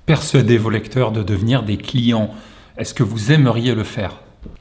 Persuadez vos lecteurs de devenir des clients. Est-ce que vous aimeriez le faire?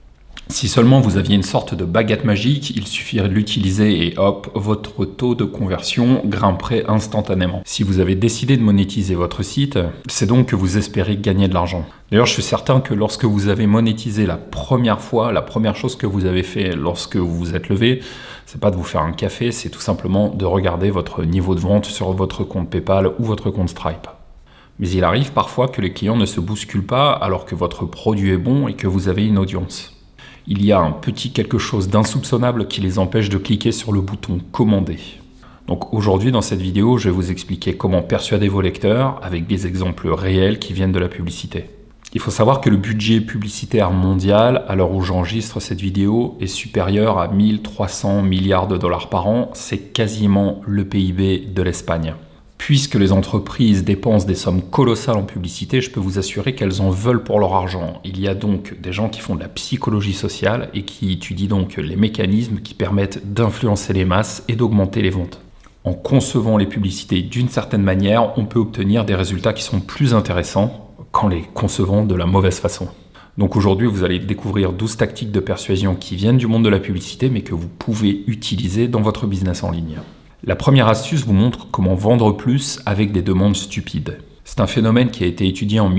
Si seulement vous aviez une sorte de baguette magique, il suffirait de l'utiliser et hop, votre taux de conversion grimperait instantanément. Si vous avez décidé de monétiser votre site, c'est donc que vous espérez gagner de l'argent. D'ailleurs, je suis certain que lorsque vous avez monétisé la première fois, la première chose que vous avez fait lorsque vous vous êtes levé, c'est pas de vous faire un café, c'est tout simplement de regarder votre niveau de vente sur votre compte PayPal ou votre compte Stripe. Mais il arrive parfois que les clients ne se bousculent pas alors que votre produit est bon et que vous avez une audience. Il y a un petit quelque chose d'insoupçonnable qui les empêche de cliquer sur le bouton « Commander ». Donc aujourd'hui, dans cette vidéo, je vais vous expliquer comment persuader vos lecteurs avec des exemples réels qui viennent de la publicité. Il faut savoir que le budget publicitaire mondial, à l'heure où j'enregistre cette vidéo, est supérieur à 1300 milliards de dollars par an. C'est quasiment le PIB de l'Espagne. Puisque les entreprises dépensent des sommes colossales en publicité, je peux vous assurer qu'elles en veulent pour leur argent. Il y a donc des gens qui font de la psychologie sociale et qui étudient donc les mécanismes qui permettent d'influencer les masses et d'augmenter les ventes. En concevant les publicités d'une certaine manière, on peut obtenir des résultats qui sont plus intéressants qu'en les concevant de la mauvaise façon. Donc aujourd'hui, vous allez découvrir 12 tactiques de persuasion qui viennent du monde de la publicité, mais que vous pouvez utiliser dans votre business en ligne. La première astuce vous montre comment vendre plus avec des demandes stupides. C'est un phénomène qui a été étudié en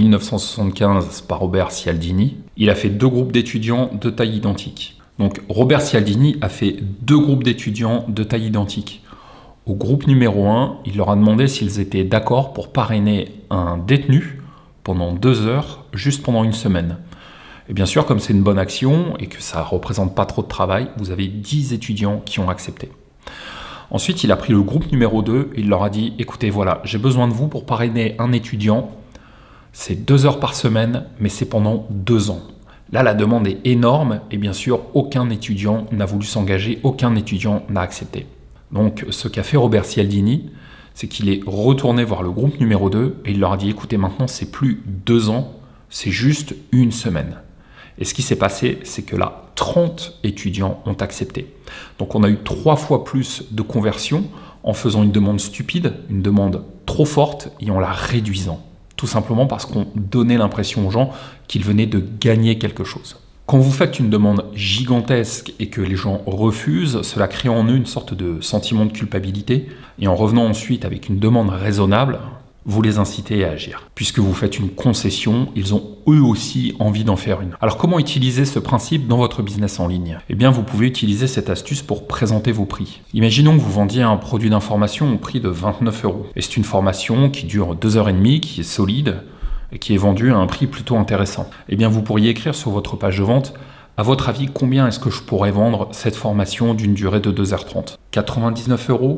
1975 par Robert Cialdini. Il a fait 2 groupes d'étudiants de taille identique. Donc Robert Cialdini a fait 2 groupes d'étudiants de taille identique. Au groupe numéro 1, il leur a demandé s'ils étaient d'accord pour parrainer un détenu pendant 2 heures, juste pendant une semaine. Et bien sûr, comme c'est une bonne action et que ça ne représente pas trop de travail, vous avez 10 étudiants qui ont accepté. Ensuite, il a pris le groupe numéro 2 et il leur a dit « Écoutez, voilà, j'ai besoin de vous pour parrainer un étudiant. C'est 2 heures par semaine, mais c'est pendant 2 ans. » Là, la demande est énorme et bien sûr, aucun étudiant n'a voulu s'engager, aucun étudiant n'a accepté. Donc, ce qu'a fait Robert Cialdini, c'est qu'il est retourné voir le groupe numéro 2 et il leur a dit « Écoutez, maintenant, c'est plus 2 ans, c'est juste une semaine. » Et ce qui s'est passé, c'est que là, 30 étudiants ont accepté. Donc on a eu 3 fois plus de conversions en faisant une demande stupide, une demande trop forte et en la réduisant. Tout simplement parce qu'on donnait l'impression aux gens qu'ils venaient de gagner quelque chose. Quand vous faites une demande gigantesque et que les gens refusent, cela crée en eux une sorte de sentiment de culpabilité. Et en revenant ensuite avec une demande raisonnable, vous les incitez à agir. Puisque vous faites une concession, ils ont eux aussi envie d'en faire une. Alors comment utiliser ce principe dans votre business en ligne? Eh bien, vous pouvez utiliser cette astuce pour présenter vos prix. Imaginons que vous vendiez un produit d'information au prix de 29 €. Et c'est une formation qui dure 2h30, qui est solide et qui est vendue à un prix plutôt intéressant. Eh bien, vous pourriez écrire sur votre page de vente: à votre avis, combien est-ce que je pourrais vendre cette formation d'une durée de 2h30? 99 €?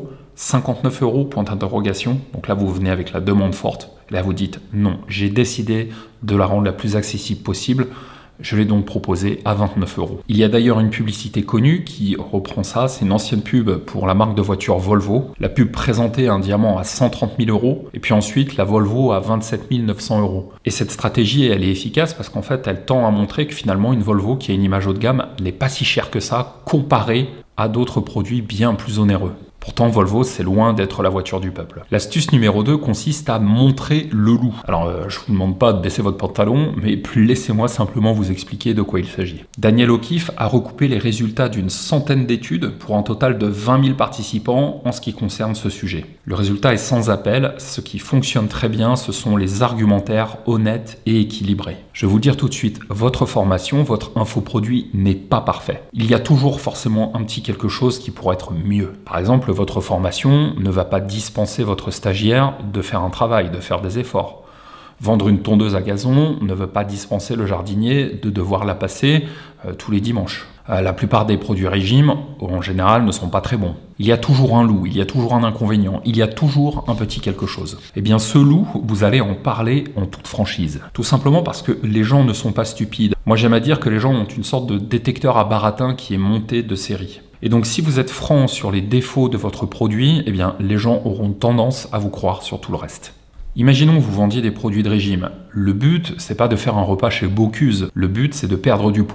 59 €, point d'interrogation. Donc là, vous venez avec la demande forte. Là, vous dites non, j'ai décidé de la rendre la plus accessible possible. Je l'ai donc proposé à 29 €. Il y a d'ailleurs une publicité connue qui reprend ça. C'est une ancienne pub pour la marque de voiture Volvo. La pub présentait un diamant à 130 000 € et puis ensuite la Volvo à 27 900 €. Et cette stratégie, elle est efficace parce qu'en fait, elle tend à montrer que finalement, une Volvo qui a une image haut de gamme n'est pas si chère que ça comparée à d'autres produits bien plus onéreux. Pourtant, Volvo, c'est loin d'être la voiture du peuple. L'astuce numéro 2 consiste à montrer le loup. Alors, je ne vous demande pas de baisser votre pantalon, mais laissez-moi simplement vous expliquer de quoi il s'agit. Daniel O'Keefe a recoupé les résultats d'une centaine d'études pour un total de 20 000 participants en ce qui concerne ce sujet. Le résultat est sans appel. Ce qui fonctionne très bien, ce sont les argumentaires honnêtes et équilibrés. Je vais vous le dire tout de suite, votre formation, votre infoproduit n'est pas parfait. Il y a toujours forcément un petit quelque chose qui pourrait être mieux. Par exemple, votre formation ne va pas dispenser votre stagiaire de faire un travail, de faire des efforts. Vendre une tondeuse à gazon ne veut pas dispenser le jardinier de devoir la passer tous les dimanches. La plupart des produits régime, en général, ne sont pas très bons. Il y a toujours un loup, il y a toujours un inconvénient, il y a toujours un petit quelque chose. Eh bien, ce loup, vous allez en parler en toute franchise. Tout simplement parce que les gens ne sont pas stupides. Moi, j'aime à dire que les gens ont une sorte de détecteur à baratin qui est monté de série. Et donc, si vous êtes franc sur les défauts de votre produit, eh bien, les gens auront tendance à vous croire sur tout le reste. Imaginons que vous vendiez des produits de régime. Le but, c'est pas de faire un repas chez Bocuse. Le but, c'est de perdre du poids.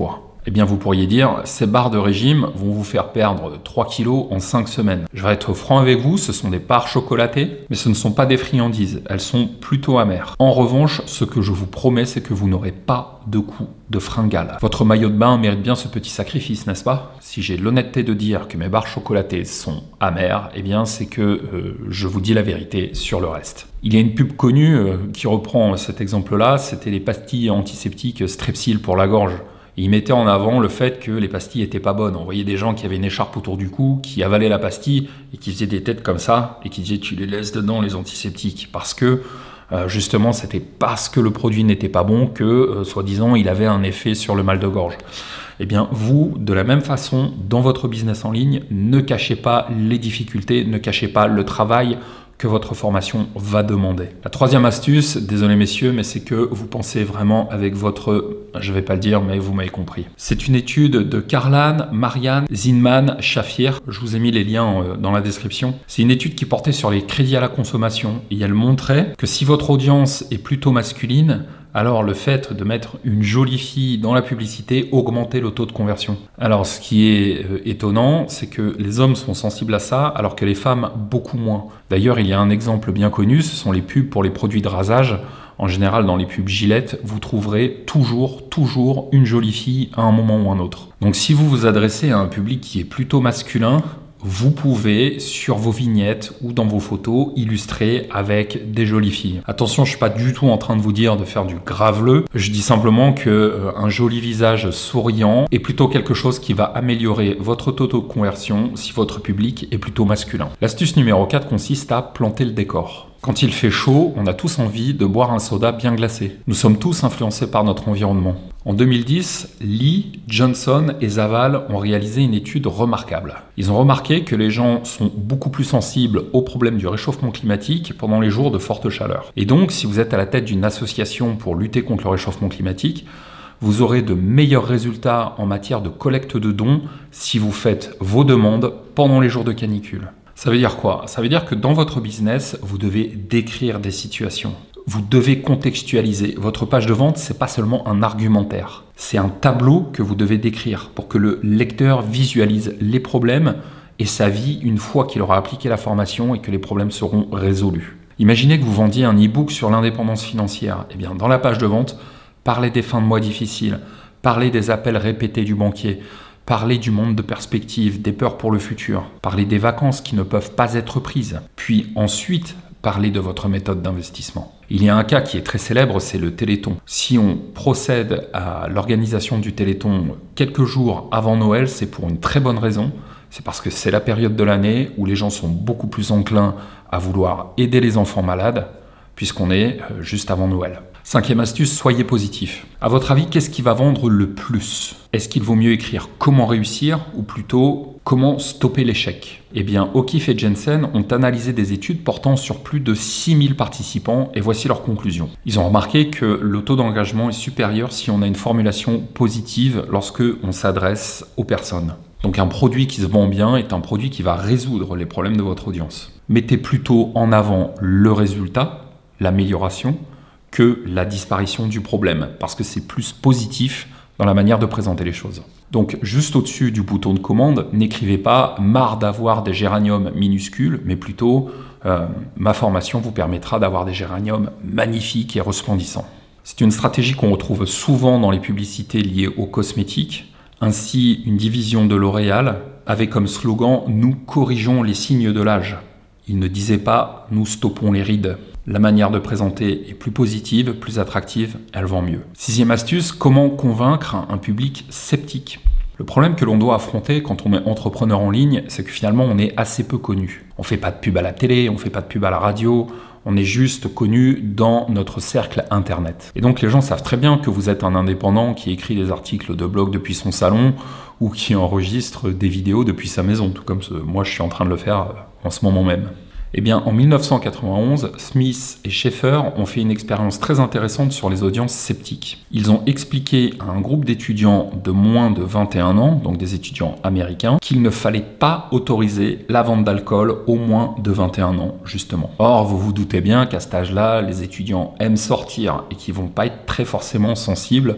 Eh bien, vous pourriez dire, ces barres de régime vont vous faire perdre 3 kilos en 5 semaines. Je vais être franc avec vous, ce sont des barres chocolatées, mais ce ne sont pas des friandises, elles sont plutôt amères. En revanche, ce que je vous promets, c'est que vous n'aurez pas de coup de fringale. Votre maillot de bain mérite bien ce petit sacrifice, n'est-ce pas? Si j'ai l'honnêteté de dire que mes barres chocolatées sont amères, eh bien c'est que je vous dis la vérité sur le reste. Il y a une pub connue qui reprend cet exemple-là, c'était les pastilles antiseptiques Strepsil pour la gorge. Et il mettait en avant le fait que les pastilles étaient pas bonnes. On voyait des gens qui avaient une écharpe autour du cou, qui avalaient la pastille et qui faisaient des têtes comme ça et qui disaient tu les laisses dedans les antiseptiques parce que justement c'était parce que le produit n'était pas bon que soi-disant il avait un effet sur le mal de gorge. Eh bien vous, de la même façon, dans votre business en ligne, ne cachez pas les difficultés, ne cachez pas le travail que votre formation va demander. La troisième astuce, désolé messieurs, mais c'est que vous pensez vraiment avec votre, je vais pas le dire, mais vous m'avez compris. C'est une étude de Karlan, Marianne, Zinman, Shafir. Je vous ai mis les liens dans la description. C'est une étude qui portait sur les crédits à la consommation et elle montrait que si votre audience est plutôt masculine, alors le fait de mettre une jolie fille dans la publicité augmentait le taux de conversion. Alors ce qui est étonnant, c'est que les hommes sont sensibles à ça, alors que les femmes beaucoup moins. D'ailleurs, il y a un exemple bien connu, ce sont les pubs pour les produits de rasage. En général, dans les pubs Gillette, vous trouverez toujours une jolie fille à un moment ou un autre. Donc si vous vous adressez à un public qui est plutôt masculin, vous pouvez, sur vos vignettes ou dans vos photos, illustrer avec des jolies filles. Attention, je ne suis pas du tout en train de vous dire de faire du graveleux. Je dis simplement qu'un joli visage souriant est plutôt quelque chose qui va améliorer votre taux de conversion si votre public est plutôt masculin. L'astuce numéro 4 consiste à planter le décor. Quand il fait chaud, on a tous envie de boire un soda bien glacé. Nous sommes tous influencés par notre environnement. En 2010, Lee, Johnson et Zaval ont réalisé une étude remarquable. Ils ont remarqué que les gens sont beaucoup plus sensibles aux problèmes du réchauffement climatique pendant les jours de forte chaleur. Et donc, si vous êtes à la tête d'une association pour lutter contre le réchauffement climatique, vous aurez de meilleurs résultats en matière de collecte de dons si vous faites vos demandes pendant les jours de canicule. Ça veut dire quoi? Ça veut dire que dans votre business, vous devez décrire des situations. Vous devez contextualiser. Votre page de vente, c'est pas seulement un argumentaire. C'est un tableau que vous devez décrire pour que le lecteur visualise les problèmes et sa vie une fois qu'il aura appliqué la formation et que les problèmes seront résolus. Imaginez que vous vendiez un e-book sur l'indépendance financière. Eh bien, dans la page de vente, parlez des fins de mois difficiles, parlez des appels répétés du banquier, parlez du monde de perspective, des peurs pour le futur, parlez des vacances qui ne peuvent pas être prises, puis ensuite, parlez de votre méthode d'investissement. Il y a un cas qui est très célèbre, c'est le Téléthon. Si on procède à l'organisation du Téléthon quelques jours avant Noël, c'est pour une très bonne raison. C'est parce que c'est la période de l'année où les gens sont beaucoup plus enclins à vouloir aider les enfants malades, puisqu'on est juste avant Noël. Cinquième astuce, soyez positif. À votre avis, qu'est-ce qui va vendre le plus? Est-ce qu'il vaut mieux écrire comment réussir ou plutôt comment stopper l'échec? Eh bien, O'Keefe et Jensen ont analysé des études portant sur plus de 6000 participants et voici leurs conclusions. Ils ont remarqué que le taux d'engagement est supérieur si on a une formulation positive lorsque on s'adresse aux personnes. Donc un produit qui se vend bien est un produit qui va résoudre les problèmes de votre audience. Mettez plutôt en avant le résultat, l'amélioration, que la disparition du problème, parce que c'est plus positif dans la manière de présenter les choses. Donc juste au-dessus du bouton de commande, n'écrivez pas « marre d'avoir des géraniums minuscules », mais plutôt « ma formation vous permettra d'avoir des géraniums magnifiques et resplendissants ». C'est une stratégie qu'on retrouve souvent dans les publicités liées aux cosmétiques. Ainsi, une division de L'Oréal avait comme slogan « Nous corrigeons les signes de l'âge ». Il ne disait pas « Nous stoppons les rides ». La manière de présenter est plus positive, plus attractive, elle vend mieux. Sixième astuce, comment convaincre un public sceptique? Le problème que l'on doit affronter quand on est entrepreneur en ligne, c'est que finalement on est assez peu connu. On ne fait pas de pub à la télé, on ne fait pas de pub à la radio, on est juste connu dans notre cercle internet. Et donc les gens savent très bien que vous êtes un indépendant qui écrit des articles de blog depuis son salon ou qui enregistre des vidéos depuis sa maison, tout comme moi je suis en train de le faire en ce moment même. Eh bien, en 1991, Smith et Schaeffer ont fait une expérience très intéressante sur les audiences sceptiques. Ils ont expliqué à un groupe d'étudiants de moins de 21 ans, donc des étudiants américains, qu'il ne fallait pas autoriser la vente d'alcool aux moins de 21 ans, justement. Or, vous vous doutez bien qu'à cet âge-là, les étudiants aiment sortir et qu'ils ne vont pas être très forcément sensibles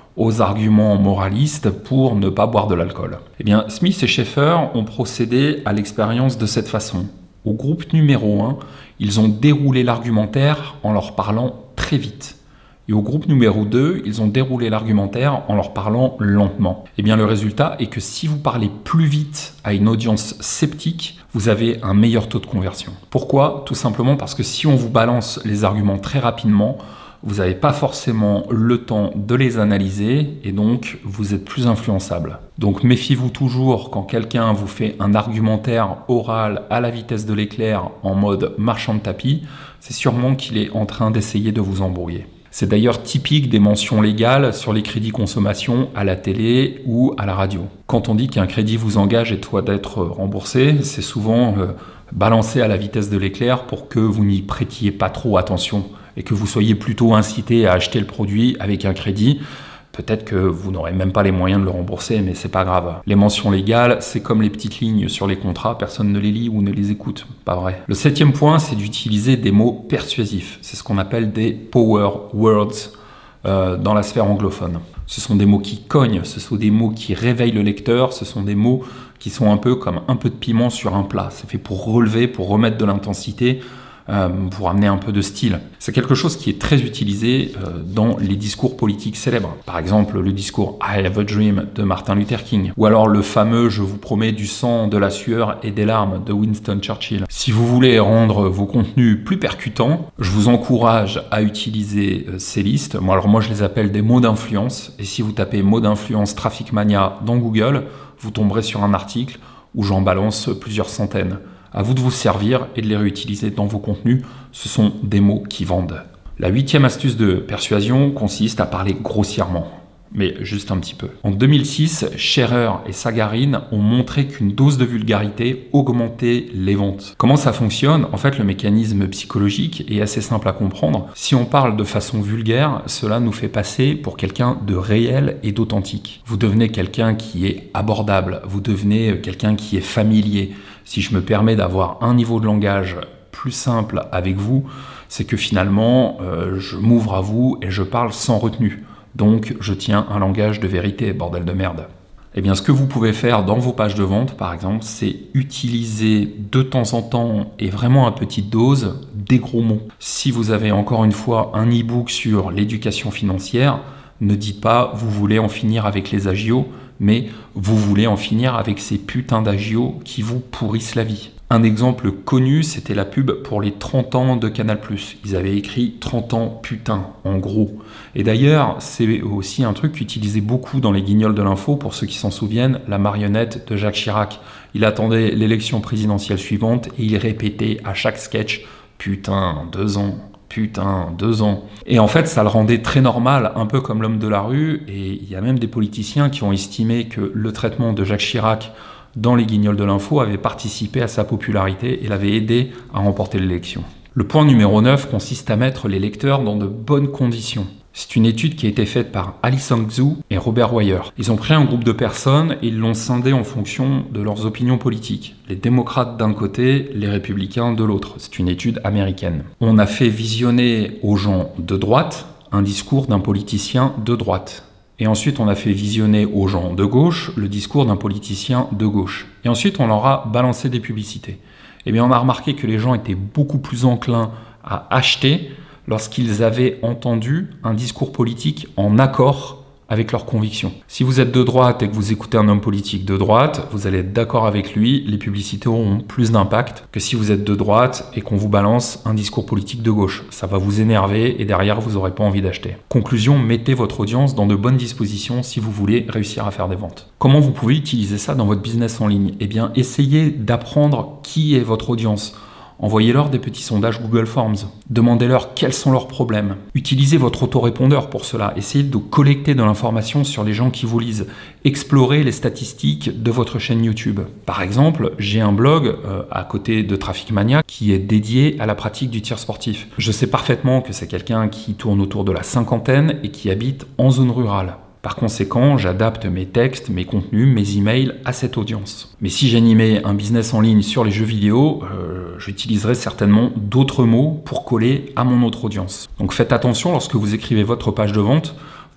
aux arguments moralistes pour ne pas boire de l'alcool. Eh bien, Smith et Schaeffer ont procédé à l'expérience de cette façon. Au groupe numéro 1, ils ont déroulé l'argumentaire en leur parlant très vite. Et au groupe numéro 2, ils ont déroulé l'argumentaire en leur parlant lentement. Eh bien, le résultat est que si vous parlez plus vite à une audience sceptique, vous avez un meilleur taux de conversion. Pourquoi? Tout simplement parce que si on vous balance les arguments très rapidement, vous n'avez pas forcément le temps de les analyser et donc vous êtes plus influençable. Donc méfiez-vous toujours quand quelqu'un vous fait un argumentaire oral à la vitesse de l'éclair en mode marchand de tapis, c'est sûrement qu'il est en train d'essayer de vous embrouiller. C'est d'ailleurs typique des mentions légales sur les crédits consommation à la télé ou à la radio. Quand on dit qu'un crédit vous engage et doit d'être remboursé, c'est souvent balancé à la vitesse de l'éclair pour que vous n'y prêtiez pas trop attention et que vous soyez plutôt incité à acheter le produit avec un crédit. Peut-être que vous n'aurez même pas les moyens de le rembourser, mais c'est pas grave. Les mentions légales, c'est comme les petites lignes sur les contrats, personne ne les lit ou ne les écoute, pas vrai. Le 7e point, c'est d'utiliser des mots persuasifs. C'est ce qu'on appelle des power words dans la sphère anglophone. Ce sont des mots qui cognent, ce sont des mots qui réveillent le lecteur, ce sont des mots qui sont un peu comme un peu de piment sur un plat. C'est fait pour relever, pour remettre de l'intensité, pour amener un peu de style. C'est quelque chose qui est très utilisé dans les discours politiques célèbres. Par exemple, le discours I Have a Dream de Martin Luther King, ou alors le fameux Je vous promets du sang, de la sueur et des larmes de Winston Churchill. Si vous voulez rendre vos contenus plus percutants, je vous encourage à utiliser ces listes. Moi, je les appelle des mots d'influence. Et si vous tapez mots d'influence Traffic Mania dans Google, vous tomberez sur un article où j'en balance plusieurs centaines. À vous de vous servir et de les réutiliser dans vos contenus. Ce sont des mots qui vendent. La 8e astuce de persuasion consiste à parler grossièrement, mais juste un petit peu. En 2006, Scherer et Sagarin ont montré qu'une dose de vulgarité augmentait les ventes. Comment ça fonctionne? En fait, le mécanisme psychologique est assez simple à comprendre. Si on parle de façon vulgaire, cela nous fait passer pour quelqu'un de réel et d'authentique. Vous devenez quelqu'un qui est abordable, vous devenez quelqu'un qui est familier. Si je me permets d'avoir un niveau de langage plus simple avec vous, c'est que finalement, je m'ouvre à vous et je parle sans retenue. Donc, je tiens un langage de vérité, bordel de merde. Eh bien, ce que vous pouvez faire dans vos pages de vente, par exemple, c'est utiliser de temps en temps et vraiment à petite dose des gros mots. Si vous avez encore une fois un e-book sur l'éducation financière, ne dites pas « vous voulez en finir avec les agios », mais vous voulez en finir avec ces putains d'agios qui vous pourrissent la vie. Un exemple connu, c'était la pub pour les 30 ans de Canal+. Ils avaient écrit 30 ans putain, en gros. Et d'ailleurs, c'est aussi un truc qu'utilisait beaucoup dans les guignols de l'info, pour ceux qui s'en souviennent, la marionnette de Jacques Chirac. Il attendait l'élection présidentielle suivante et il répétait à chaque sketch « putain, 2 ans ». Putain, 2 ans. Et en fait, ça le rendait très normal, un peu comme l'homme de la rue, et il y a même des politiciens qui ont estimé que le traitement de Jacques Chirac dans les guignols de l'info avait participé à sa popularité et l'avait aidé à remporter l'élection. Le point numéro 9 consiste à mettre les lecteurs dans de bonnes conditions. C'est une étude qui a été faite par Alison Xu et Robert Wire. Ils ont pris un groupe de personnes et ils l'ont scindé en fonction de leurs opinions politiques. Les démocrates d'un côté, les républicains de l'autre. C'est une étude américaine. On a fait visionner aux gens de droite un discours d'un politicien de droite. Et ensuite, on a fait visionner aux gens de gauche le discours d'un politicien de gauche. Et ensuite, on leur a balancé des publicités. Eh bien, on a remarqué que les gens étaient beaucoup plus enclins à acheter lorsqu'ils avaient entendu un discours politique en accord avec leurs convictions. Si vous êtes de droite et que vous écoutez un homme politique de droite, vous allez être d'accord avec lui, les publicités auront plus d'impact que si vous êtes de droite et qu'on vous balance un discours politique de gauche. Ça va vous énerver et derrière, vous n'aurez pas envie d'acheter. Conclusion, mettez votre audience dans de bonnes dispositions si vous voulez réussir à faire des ventes. Comment vous pouvez utiliser ça dans votre business en ligne? Eh bien, essayez d'apprendre qui est votre audience. Envoyez-leur des petits sondages Google Forms. Demandez-leur quels sont leurs problèmes. Utilisez votre autorépondeur pour cela. Essayez de collecter de l'information sur les gens qui vous lisent. Explorez les statistiques de votre chaîne YouTube. Par exemple, j'ai un blog à côté de Traffic Mania qui est dédié à la pratique du tir sportif. Je sais parfaitement que c'est quelqu'un qui tourne autour de la cinquantaine et qui habite en zone rurale. Par conséquent, j'adapte mes textes, mes contenus, mes emails à cette audience. Mais si j'animais un business en ligne sur les jeux vidéo, j'utiliserais certainement d'autres mots pour coller à mon autre audience. Donc faites attention lorsque vous écrivez votre page de vente,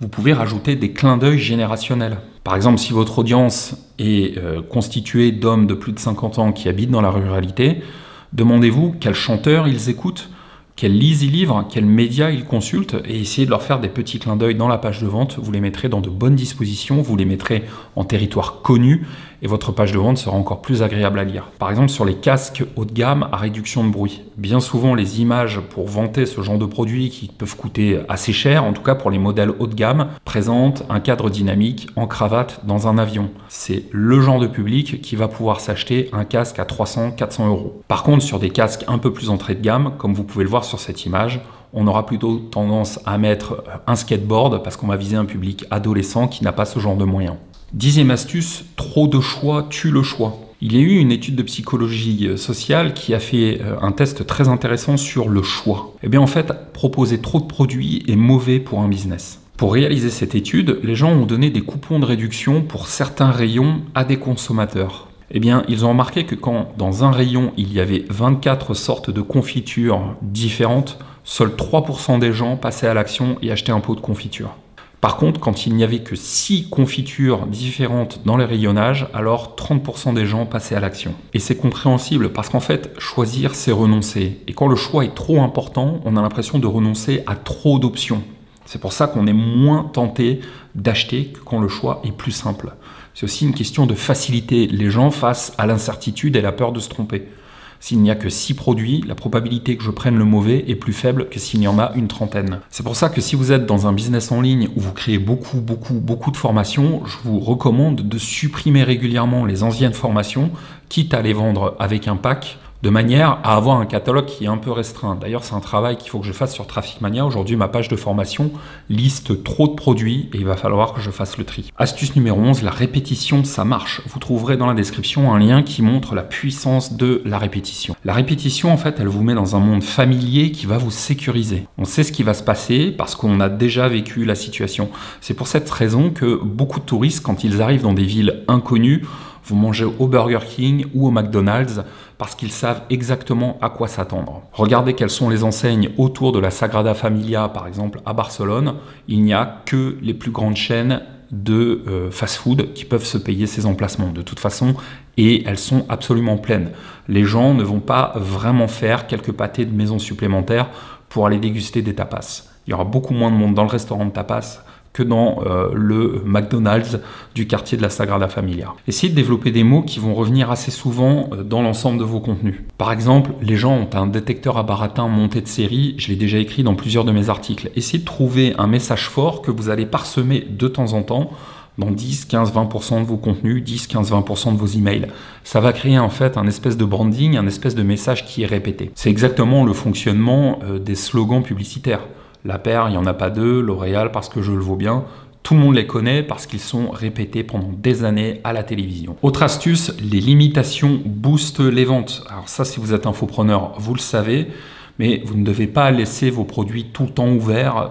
vous pouvez rajouter des clins d'œil générationnels. Par exemple, si votre audience est constituée d'hommes de plus de 50 ans qui habitent dans la ruralité, demandez-vous quels chanteurs ils écoutent, quels lisent ils livrent, quels médias ils consultent, et essayez de leur faire des petits clins d'œil dans la page de vente. Vous les mettrez dans de bonnes dispositions, vous les mettrez en territoire connu, et votre page de vente sera encore plus agréable à lire. Par exemple, sur les casques haut de gamme à réduction de bruit. Bien souvent, les images pour vanter ce genre de produits qui peuvent coûter assez cher, en tout cas pour les modèles haut de gamme, présentent un cadre dynamique en cravate dans un avion. C'est le genre de public qui va pouvoir s'acheter un casque à 300-400 €. Par contre, sur des casques un peu plus entrée de gamme, comme vous pouvez le voir sur cette image, on aura plutôt tendance à mettre un skateboard parce qu'on va viser un public adolescent qui n'a pas ce genre de moyens. 10e astuce, trop de choix tue le choix. Il y a eu une étude de psychologie sociale qui a fait un test très intéressant sur le choix. Eh bien en fait, proposer trop de produits est mauvais pour un business. Pour réaliser cette étude, les gens ont donné des coupons de réduction pour certains rayons à des consommateurs. Eh bien, ils ont remarqué que quand dans un rayon, il y avait 24 sortes de confitures différentes, seuls 3% des gens passaient à l'action et achetaient un pot de confiture. Par contre, quand il n'y avait que 6 confitures différentes dans les rayonnages, alors 30% des gens passaient à l'action. Et c'est compréhensible parce qu'en fait, choisir, c'est renoncer. Et quand le choix est trop important, on a l'impression de renoncer à trop d'options. C'est pour ça qu'on est moins tenté d'acheter que quand le choix est plus simple. C'est aussi une question de faciliter les gens face à l'incertitude et la peur de se tromper. S'il n'y a que 6 produits, la probabilité que je prenne le mauvais est plus faible que s'il y en a une trentaine. C'est pour ça que si vous êtes dans un business en ligne où vous créez beaucoup de formations, je vous recommande de supprimer régulièrement les anciennes formations, quitte à les vendre avec un pack, de manière à avoir un catalogue qui est un peu restreint. D'ailleurs, c'est un travail qu'il faut que je fasse sur Traffic Mania. Aujourd'hui, ma page de formation liste trop de produits et il va falloir que je fasse le tri. Astuce numéro 11, la répétition, ça marche. Vous trouverez dans la description un lien qui montre la puissance de la répétition. La répétition, en fait, elle vous met dans un monde familier qui va vous sécuriser. On sait ce qui va se passer parce qu'on a déjà vécu la situation. C'est pour cette raison que beaucoup de touristes, quand ils arrivent dans des villes inconnues, vont manger au Burger King ou au McDonald's parce qu'ils savent exactement à quoi s'attendre. Regardez quelles sont les enseignes autour de la Sagrada Familia, par exemple à Barcelone. Il n'y a que les plus grandes chaînes de fast-food qui peuvent se payer ces emplacements de toute façon et elles sont absolument pleines. Les gens ne vont pas vraiment faire quelques pâtés de maison supplémentaires pour aller déguster des tapas. Il y aura beaucoup moins de monde dans le restaurant de tapas que dans le McDonald's du quartier de la Sagrada Familia. Essayez de développer des mots qui vont revenir assez souvent dans l'ensemble de vos contenus. Par exemple, les gens ont un détecteur à baratin monté de série, je l'ai déjà écrit dans plusieurs de mes articles. Essayez de trouver un message fort que vous allez parsemer de temps en temps dans 10, 15, 20% de vos contenus, 10, 15, 20% de vos emails. Ça va créer en fait un espèce de branding, un espèce de message qui est répété. C'est exactement le fonctionnement des slogans publicitaires. La paire, il n'y en a pas deux, L'Oréal parce que je le vaux bien. Tout le monde les connaît parce qu'ils sont répétés pendant des années à la télévision. Autre astuce, les limitations boostent les ventes. Alors ça, si vous êtes infopreneur, vous le savez, mais vous ne devez pas laisser vos produits tout le temps ouverts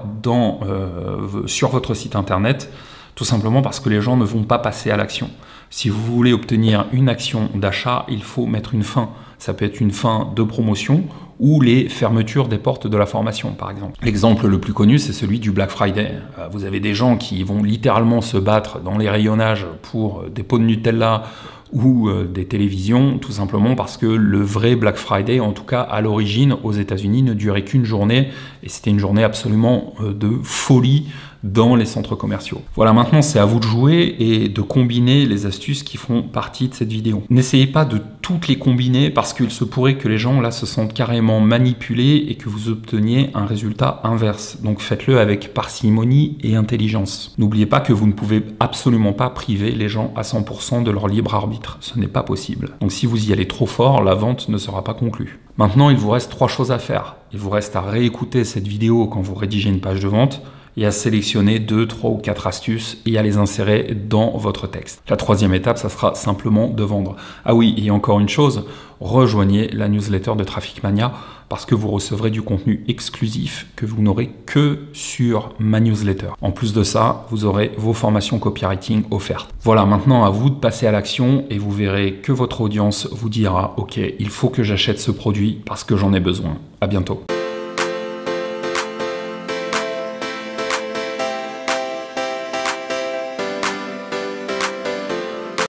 sur votre site internet, tout simplement parce que les gens ne vont pas passer à l'action. Si vous voulez obtenir une action d'achat, il faut mettre une fin. Ça peut être une fin de promotion ou les fermetures des portes de la formation, par exemple. L'exemple le plus connu, c'est celui du Black Friday. Vous avez des gens qui vont littéralement se battre dans les rayonnages pour des pots de Nutella ou des télévisions, tout simplement parce que le vrai Black Friday, en tout cas à l'origine, aux États-Unis, ne durait qu'une journée, et c'était une journée absolument de folie dans les centres commerciaux. Voilà, maintenant c'est à vous de jouer et de combiner les astuces qui font partie de cette vidéo. N'essayez pas de toutes les combiner parce qu'il se pourrait que les gens là se sentent carrément manipulés et que vous obteniez un résultat inverse. Donc faites-le avec parcimonie et intelligence. N'oubliez pas que vous ne pouvez absolument pas priver les gens à 100% de leur libre arbitre. Ce n'est pas possible. Donc si vous y allez trop fort, la vente ne sera pas conclue. Maintenant, il vous reste 3 choses à faire. Il vous reste à réécouter cette vidéo quand vous rédigez une page de vente et à sélectionner 2, 3 ou 4 astuces et à les insérer dans votre texte. La 3e étape, ça sera simplement de vendre. Ah oui, et encore une chose, rejoignez la newsletter de Traffic Mania parce que vous recevrez du contenu exclusif que vous n'aurez que sur ma newsletter. En plus de ça, vous aurez vos formations copywriting offertes. Voilà, maintenant à vous de passer à l'action et vous verrez que votre audience vous dira « Ok, il faut que j'achète ce produit parce que j'en ai besoin. » À bientôt.